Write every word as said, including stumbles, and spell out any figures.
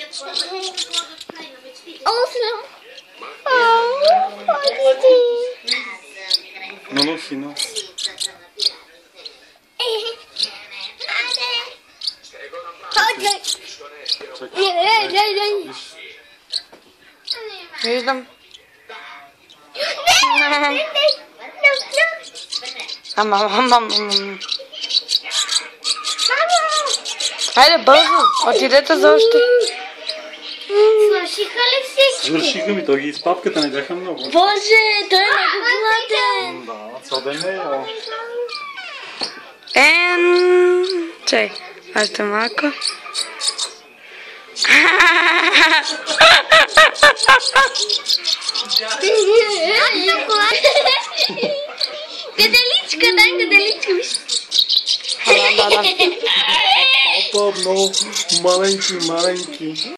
Osiem. O, chodźcie. No nosi, no. Chodź. Nie, nie, nie, nie. Już tam. A mama, mama, mama. Хайде бързо, отидете за още. Свършиха ли всички? Свършиха ми, той ги из папката не бяха много. Боже, той е много гладен. Да, цял ден не е ял. Ен... Чай, още малко. Гаделичка, дай гаделичка, виж. Да, да, да. Опа, много маленьки, маленьки.